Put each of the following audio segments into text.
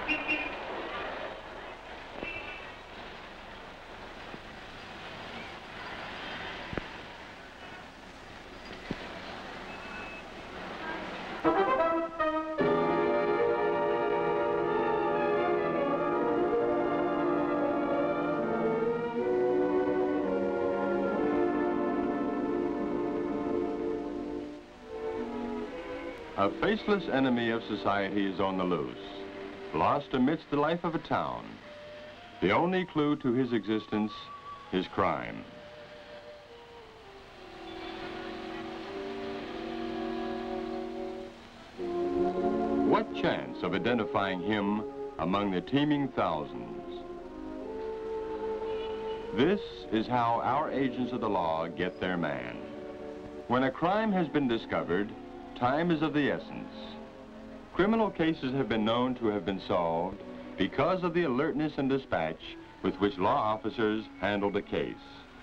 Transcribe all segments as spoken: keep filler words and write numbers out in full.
A faceless enemy of society is on the loose, lost amidst the life of a town. The only clue to his existence is crime. What chance of identifying him among the teeming thousands? This is how our agents of the law get their man. When a crime has been discovered, time is of the essence. Criminal cases have been known to have been solved because of the alertness and dispatch with which law officers handle the case.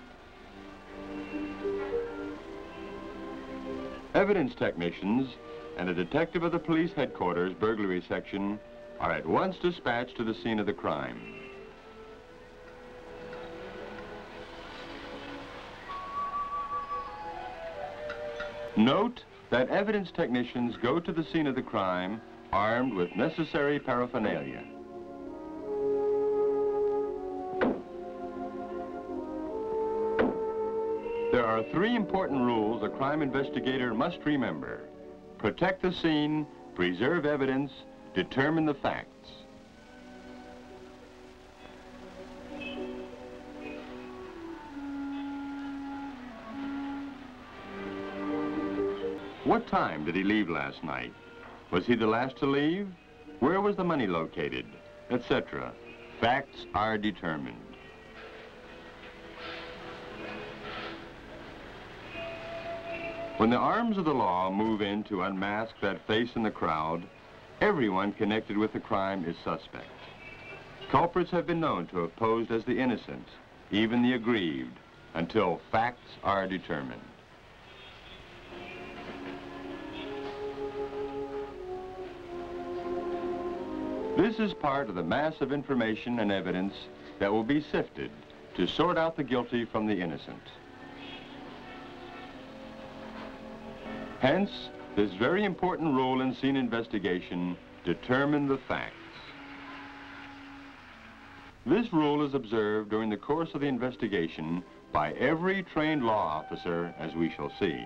Evidence technicians and a detective of the police headquarters burglary section are at once dispatched to the scene of the crime. Note that evidence technicians go to the scene of the crime armed with necessary paraphernalia. There are three important rules a crime investigator must remember: protect the scene, preserve evidence, determine the facts. What time did he leave last night? Was he the last to leave? Where was the money located? et cetera. Facts are determined. When the arms of the law move in to unmask that face in the crowd, everyone connected with the crime is suspect. Culprits have been known to have posed as the innocent, even the aggrieved, until facts are determined. This is part of the mass of information and evidence that will be sifted to sort out the guilty from the innocent. Hence, this very important rule in scene investigation: determine the facts. This rule is observed during the course of the investigation by every trained law officer, as we shall see.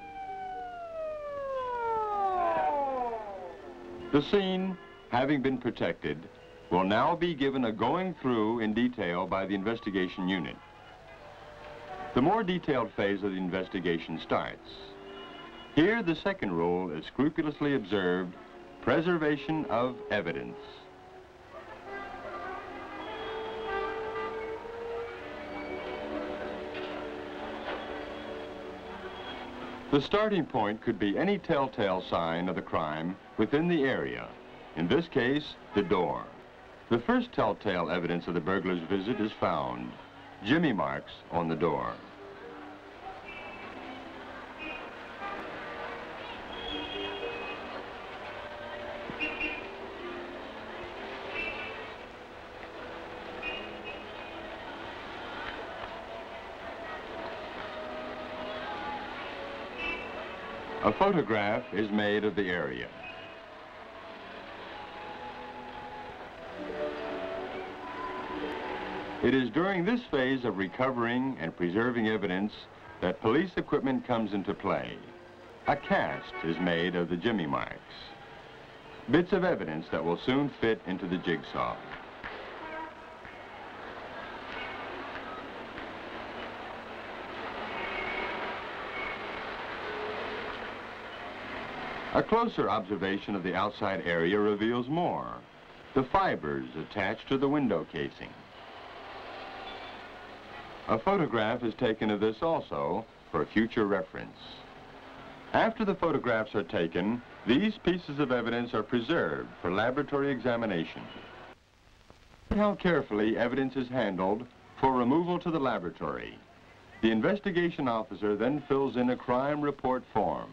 The scene, having been protected, will now be given a going through in detail by the investigation unit. The more detailed phase of the investigation starts. Here, the second rule is scrupulously observed: preservation of evidence. The starting point could be any telltale sign of the crime within the area. In this case, the door. The first telltale evidence of the burglar's visit is found: jimmy marks on the door. A photograph is made of the area. It is during this phase of recovering and preserving evidence that police equipment comes into play. A cast is made of the jimmy marks, bits of evidence that will soon fit into the jigsaw. A closer observation of the outside area reveals more: the fibers attached to the window casing. A photograph is taken of this also for future reference. After the photographs are taken, these pieces of evidence are preserved for laboratory examination. How carefully evidence is handled for removal to the laboratory. The investigation officer then fills in a crime report form.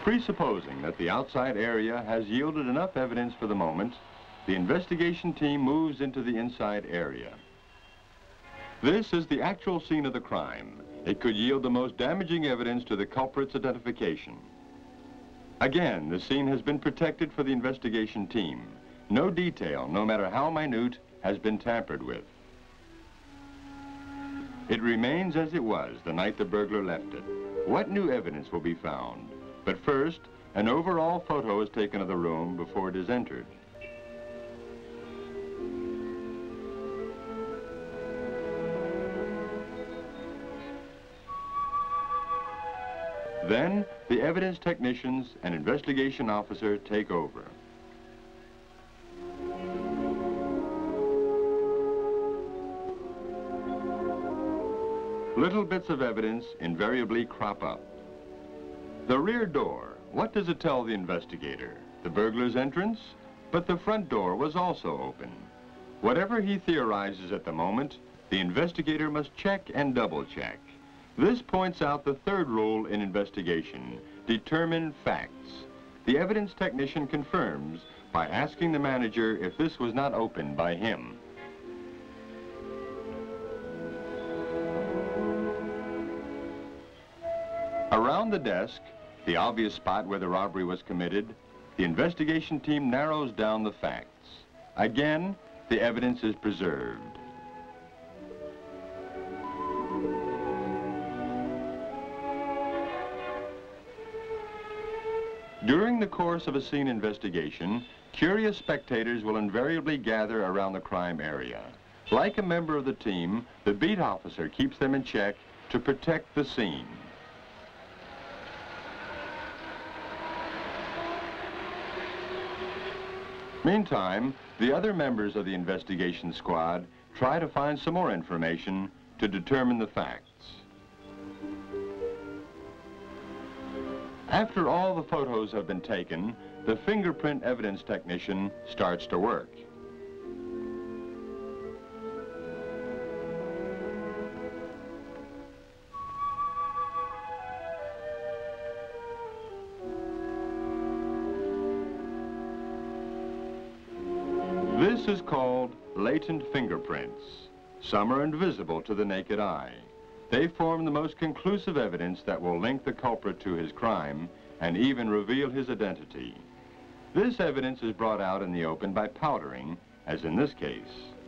Presupposing that the outside area has yielded enough evidence for the moment, the investigation team moves into the inside area. This is the actual scene of the crime. It could yield the most damaging evidence to the culprit's identification. Again, the scene has been protected for the investigation team. No detail, no matter how minute, has been tampered with. It remains as it was the night the burglar left it. What new evidence will be found? But first, an overall photo is taken of the room before it is entered. Then, the evidence technicians and investigation officer take over. Little bits of evidence invariably crop up. The rear door, what does it tell the investigator? The burglar's entrance? But the front door was also open. Whatever he theorizes at the moment, the investigator must check and double check. This points out the third rule in investigation: determine facts. The evidence technician confirms by asking the manager if this was not opened by him. Around the desk, the obvious spot where the robbery was committed, the investigation team narrows down the facts. Again, the evidence is preserved. During the course of a scene investigation, curious spectators will invariably gather around the crime area. Like a member of the team, the beat officer keeps them in check to protect the scene. Meantime, the other members of the investigation squad try to find some more information to determine the facts. After all the photos have been taken, the fingerprint evidence technician starts to work. This is called latent fingerprints. Some are invisible to the naked eye. They form the most conclusive evidence that will link the culprit to his crime and even reveal his identity. This evidence is brought out in the open by powdering, as in this case.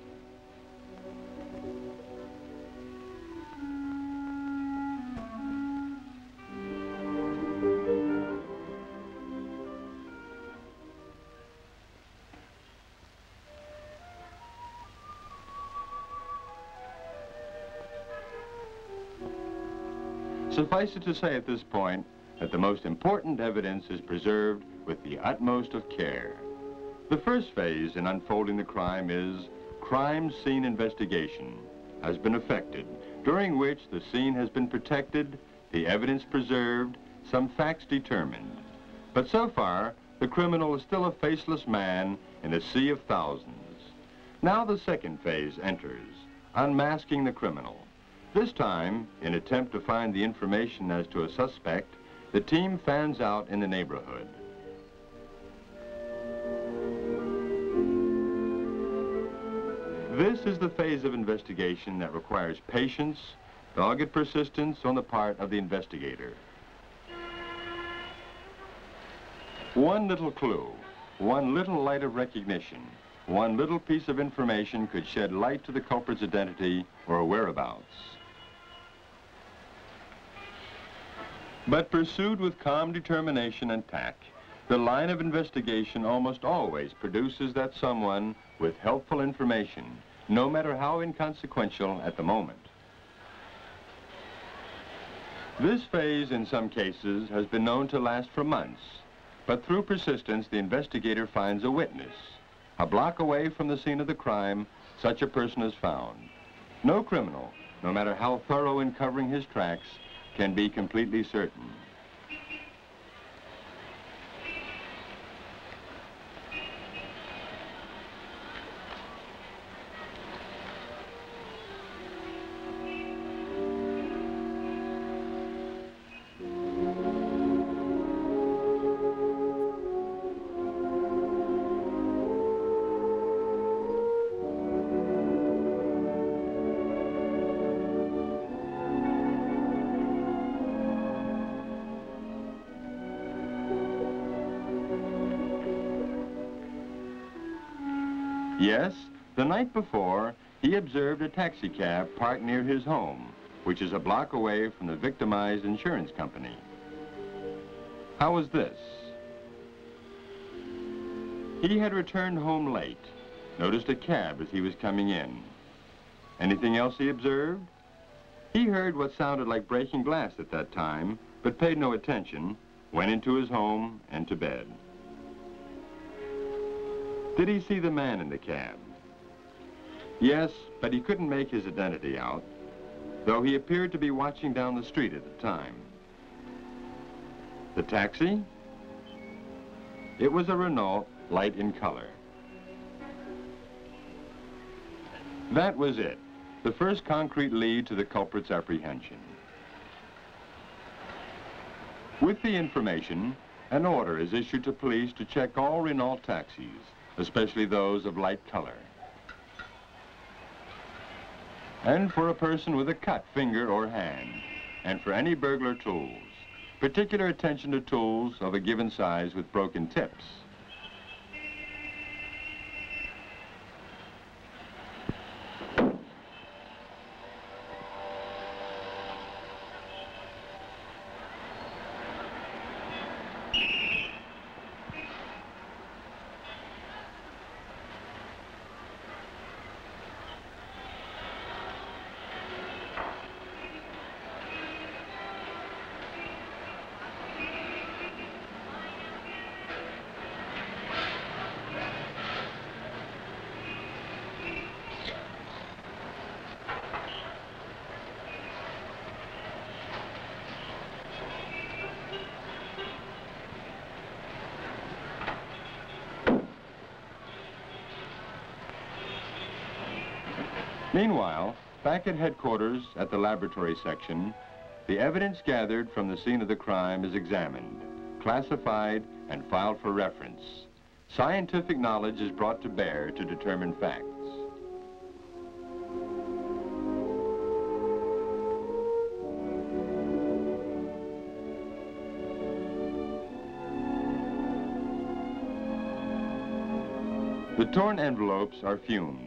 Suffice it to say at this point that the most important evidence is preserved with the utmost of care. The first phase in unfolding the crime is crime scene investigation has been effected, during which the scene has been protected, the evidence preserved, some facts determined. But so far, the criminal is still a faceless man in a sea of thousands. Now the second phase enters, unmasking the criminal. This time, in attempt to find the information as to a suspect, the team fans out in the neighborhood. This is the phase of investigation that requires patience, dogged persistence on the part of the investigator. One little clue, one little light of recognition, one little piece of information could shed light to the culprit's identity or whereabouts. But pursued with calm determination and tact, the line of investigation almost always produces that someone with helpful information, no matter how inconsequential at the moment. This phase, in some cases, has been known to last for months, but through persistence, the investigator finds a witness. A block away from the scene of the crime, such a person is found. No criminal, no matter how thorough in covering his tracks, can be completely certain. Yes, the night before, he observed a taxi cab parked near his home, which is a block away from the victimized insurance company. How was this? He had returned home late, noticed a cab as he was coming in. Anything else he observed? He heard what sounded like breaking glass at that time, but paid no attention, went into his home and to bed. Did he see the man in the cab? Yes, but he couldn't make his identity out, though he appeared to be watching down the street at the time. The taxi? It was a Renault, light in color. That was it, the first concrete lead to the culprit's apprehension. With the information, an order is issued to police to check all Renault taxis, especially those of light color. And for a person with a cut finger or hand, and for any burglar tools, particular attention to tools of a given size with broken tips. Meanwhile, back at headquarters at the laboratory section, the evidence gathered from the scene of the crime is examined, classified, and filed for reference. Scientific knowledge is brought to bear to determine facts. The torn envelopes are fumed.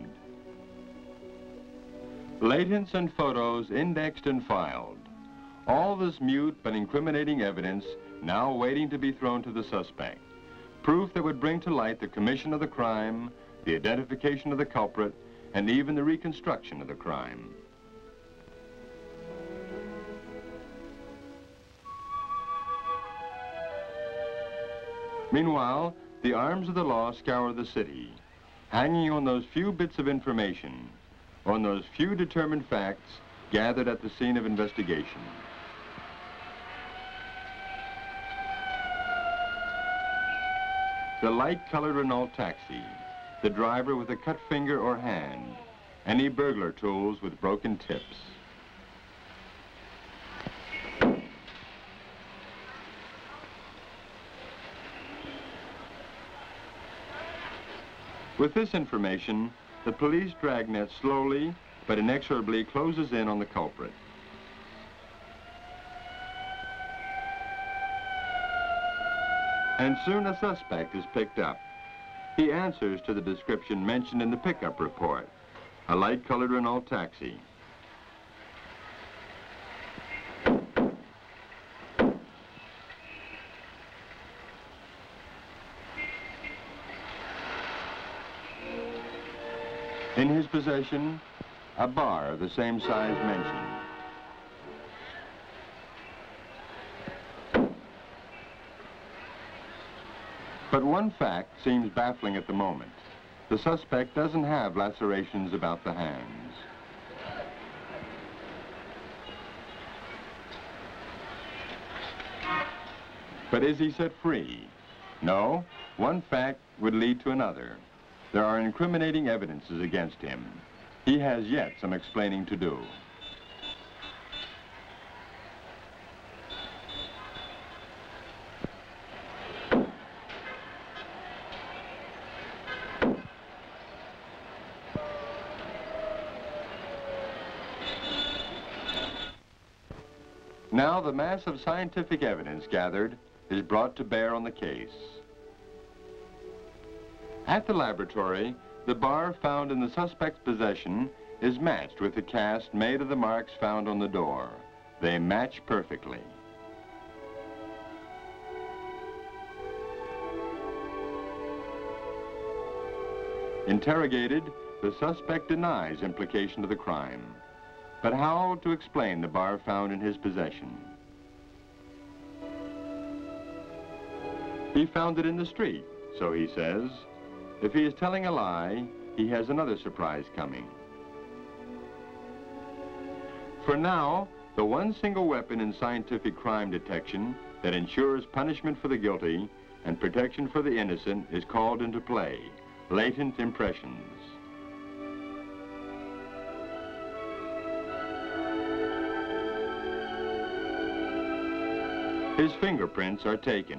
Latents and photos indexed and filed. All this mute but incriminating evidence now waiting to be thrown to the suspect. Proof that would bring to light the commission of the crime, the identification of the culprit, and even the reconstruction of the crime. Meanwhile, the arms of the law scour the city, hanging on those few bits of information, on those few determined facts gathered at the scene of investigation. The light-colored Renault taxi, the driver with a cut finger or hand, any burglar tools with broken tips. With this information, the police dragnet slowly but inexorably closes in on the culprit. And soon a suspect is picked up. He answers to the description mentioned in the pickup report, a light-colored Renault taxi. In his possession, a bar of the same size mentioned. But one fact seems baffling at the moment. The suspect doesn't have lacerations about the hands. But is he set free? No, one fact would lead to another. There are incriminating evidences against him. He has yet some explaining to do. Now the mass of scientific evidence gathered is brought to bear on the case. At the laboratory, the bar found in the suspect's possession is matched with the cast made of the marks found on the door. They match perfectly. Interrogated, the suspect denies implication of the crime. But how to explain the bar found in his possession? He found it in the street, so he says. If he is telling a lie, he has another surprise coming. For now, the one single weapon in scientific crime detection that ensures punishment for the guilty and protection for the innocent is called into play: latent impressions. His fingerprints are taken.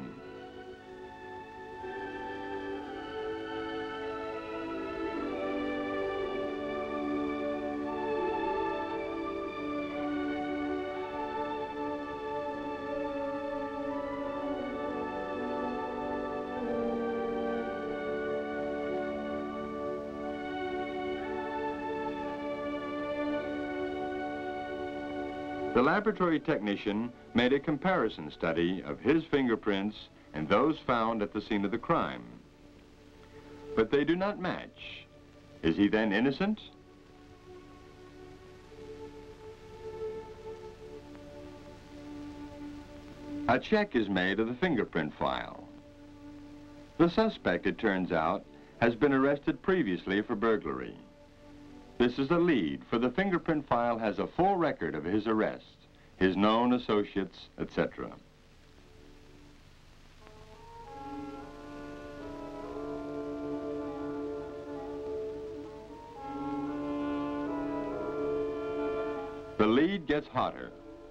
The laboratory technician made a comparison study of his fingerprints and those found at the scene of the crime. But they do not match. Is he then innocent? A check is made of the fingerprint file. The suspect, it turns out, has been arrested previously for burglary. This is a lead, for the fingerprint file has a full record of his arrest, his known associates, et cetera. The lead gets hotter.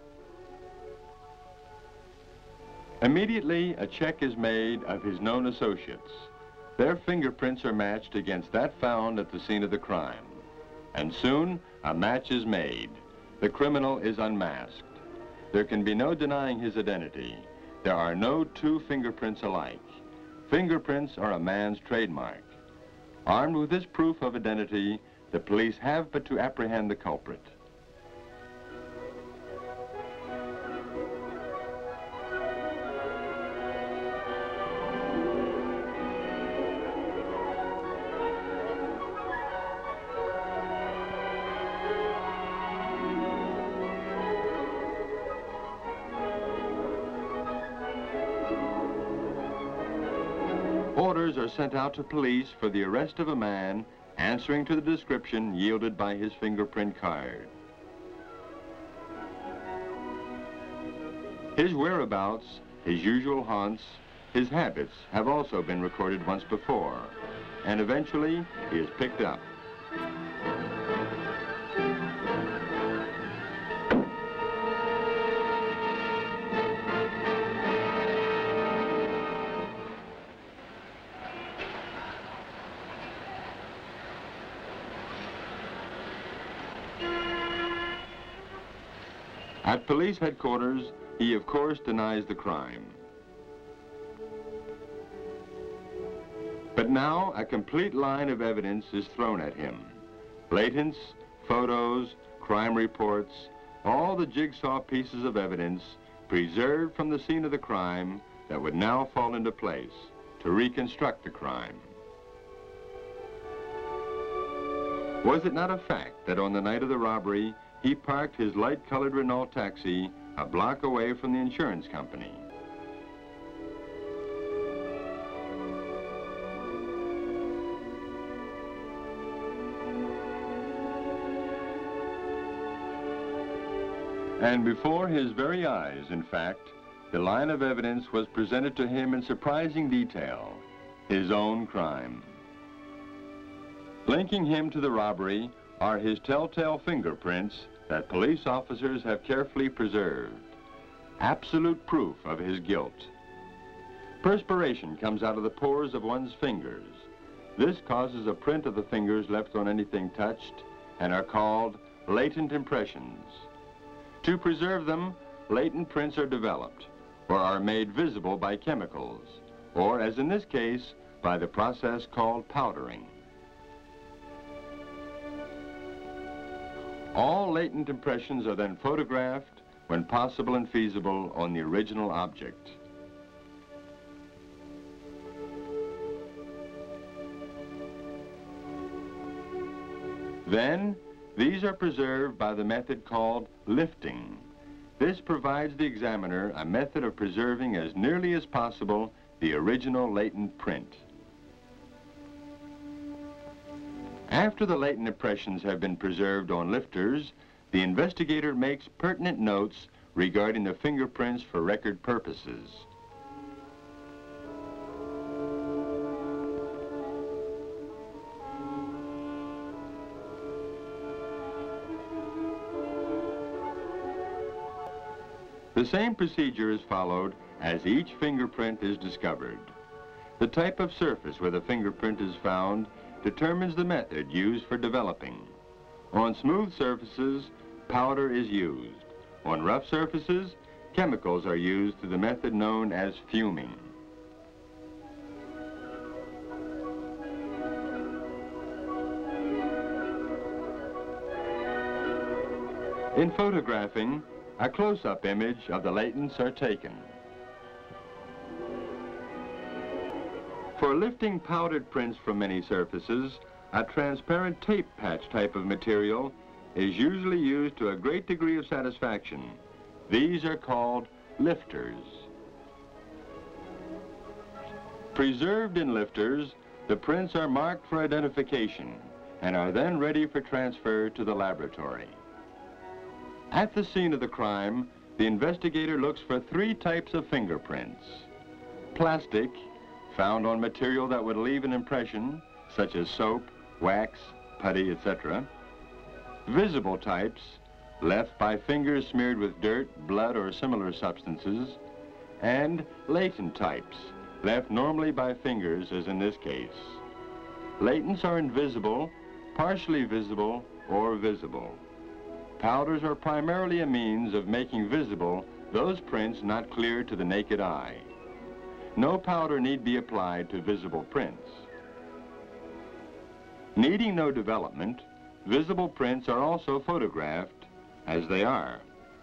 Immediately, a check is made of his known associates. Their fingerprints are matched against that found at the scene of the crime. And soon, a match is made. The criminal is unmasked. There can be no denying his identity. There are no two fingerprints alike. Fingerprints are a man's trademark. Armed with this proof of identity, the police have but to apprehend the culprit. Orders are sent out to police for the arrest of a man answering to the description yielded by his fingerprint card. His whereabouts, his usual haunts, his habits have also been recorded once before, and eventually he is picked up. At police headquarters, he of course denies the crime. But now a complete line of evidence is thrown at him. Latents, photos, crime reports, all the jigsaw pieces of evidence preserved from the scene of the crime that would now fall into place to reconstruct the crime. Was it not a fact that on the night of the robbery, he parked his light-colored Renault taxi a block away from the insurance company? And before his very eyes, in fact, the line of evidence was presented to him in surprising detail: his own crime. Linking him to the robbery are his telltale fingerprints that police officers have carefully preserved. Absolute proof of his guilt. Perspiration comes out of the pores of one's fingers. This causes a print of the fingers left on anything touched and are called latent impressions. To preserve them, latent prints are developed or are made visible by chemicals, or, as in this case, by the process called powdering. All latent impressions are then photographed when possible and feasible on the original object. Then, these are preserved by the method called lifting. This provides the examiner a method of preserving as nearly as possible the original latent print. After the latent impressions have been preserved on lifters, the investigator makes pertinent notes regarding the fingerprints for record purposes. The same procedure is followed as each fingerprint is discovered. The type of surface where the fingerprint is found determines the method used for developing. On smooth surfaces, powder is used. On rough surfaces, chemicals are used through the method known as fuming. In photographing, a close-up image of the latents are taken. For lifting powdered prints from many surfaces, a transparent tape patch type of material is usually used to a great degree of satisfaction. These are called lifters. Preserved in lifters, the prints are marked for identification and are then ready for transfer to the laboratory. At the scene of the crime, the investigator looks for three types of fingerprints. Plastic, found on material that would leave an impression, such as soap, wax, putty, et cetera. Visible types, left by fingers smeared with dirt, blood, or similar substances. And latent types, left normally by fingers, as in this case. Latents are invisible, partially visible, or visible. Powders are primarily a means of making visible those prints not clear to the naked eye. No powder need be applied to visible prints. Needing no development, visible prints are also photographed as they are.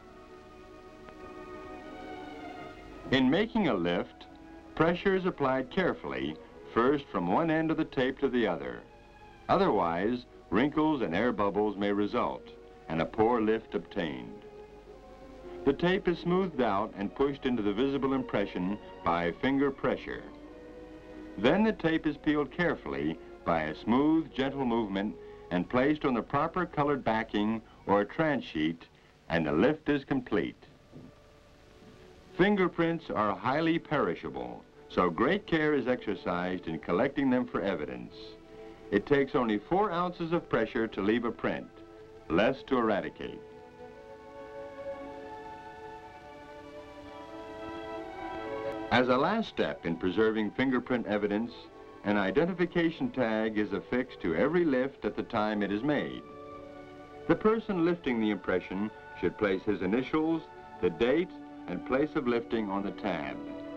In making a lift, pressure is applied carefully, first from one end of the tape to the other. Otherwise, wrinkles and air bubbles may result, and a poor lift obtained. The tape is smoothed out and pushed into the visible impression by finger pressure. Then the tape is peeled carefully by a smooth, gentle movement and placed on the proper colored backing or transheet, and the lift is complete. Fingerprints are highly perishable, so great care is exercised in collecting them for evidence. It takes only four ounces of pressure to leave a print, less to eradicate. As a last step in preserving fingerprint evidence, an identification tag is affixed to every lift at the time it is made. The person lifting the impression should place his initials, the date, and place of lifting on the tab.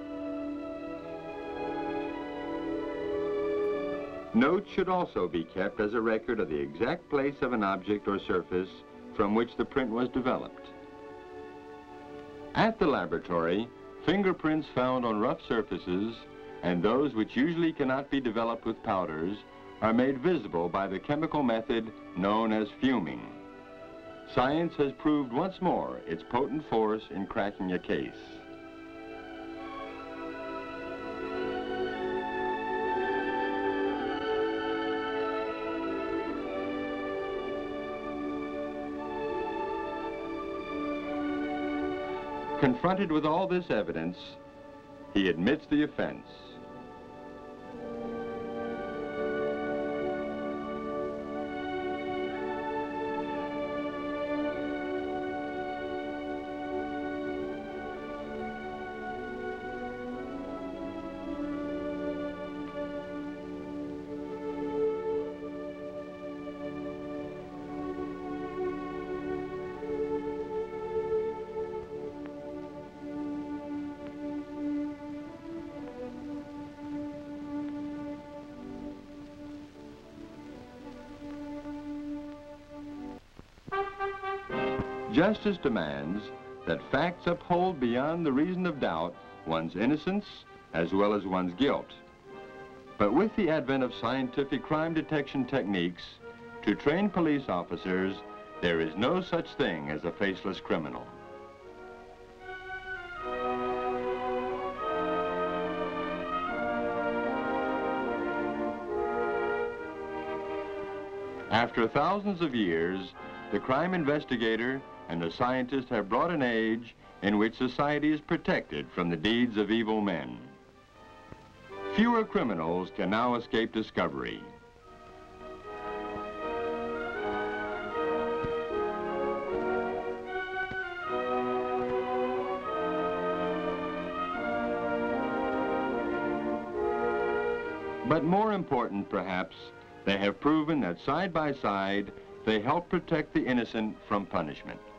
Notes should also be kept as a record of the exact place of an object or surface from which the print was developed. At the laboratory, fingerprints found on rough surfaces and those which usually cannot be developed with powders are made visible by the chemical method known as fuming. Science has proved once more its potent force in cracking a case. Confronted with all this evidence, he admits the offense. Justice demands that facts uphold beyond the reason of doubt one's innocence as well as one's guilt. But with the advent of scientific crime detection techniques, to trained police officers, there is no such thing as a faceless criminal. After thousands of years, the crime investigator and the scientist have brought an age in which society is protected from the deeds of evil men. Fewer criminals can now escape discovery. But more important, perhaps, they have proven that side by side, they help protect the innocent from punishment.